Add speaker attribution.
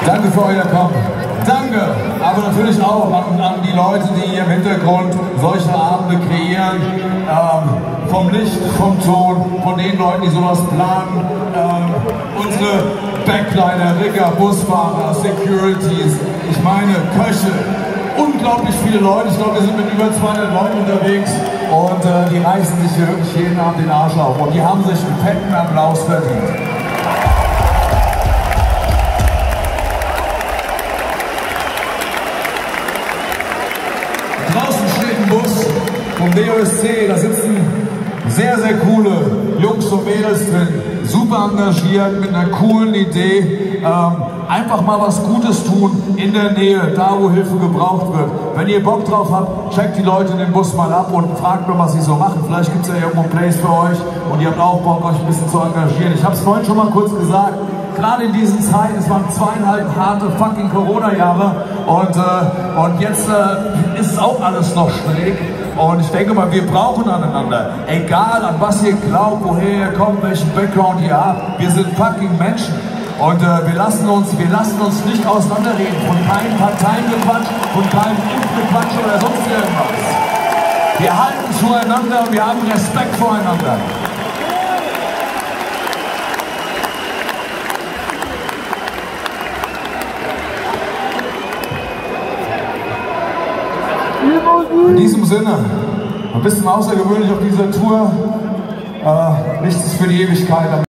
Speaker 1: Danke für euer Kommen. Danke, aber natürlich auch an die Leute, die hier im Hintergrund solche Abende kreieren. Vom Licht, vom Ton, von den Leuten, die sowas planen. Unsere Backliner, Rigger, Busfahrer, Securities, ich meine Köche. Unglaublich viele Leute. Ich glaube, wir sind mit über 200 Leuten unterwegs und die reißen sich hier wirklich jeden Abend den Arsch auf. Und die haben sich einen fetten Applaus verdient. Draußen steht ein Bus vom DOSC, da sitzen sehr, sehr coole Jungs und Mädels drin, super engagiert, mit einer coolen Idee, einfach mal was Gutes tun in der Nähe, da wo Hilfe gebraucht wird. Wenn ihr Bock drauf habt, checkt die Leute den Bus mal ab und fragt mal, was sie so machen. Vielleicht gibt es ja irgendwo ein Place für euch und ihr habt auch Bock, euch ein bisschen zu engagieren. Ich habe es vorhin schon mal kurz gesagt, gerade in diesen Zeiten, es waren 2,5 harte fucking Corona-Jahre und jetzt ist es auch alles noch schräg. Und ich denke mal, wir brauchen aneinander. Egal an was ihr glaubt, woher ihr kommt, welchen Background ihr habt, wir sind fucking Menschen. Und wir lassen uns nicht auseinanderreden von keinem Parteiengequatsch, von keinem Impfgequatsch oder sonst irgendwas. Wir halten zueinander und wir haben Respekt voreinander. In diesem Sinne, ein bisschen außergewöhnlich auf dieser Tour, nichts ist für die Ewigkeit.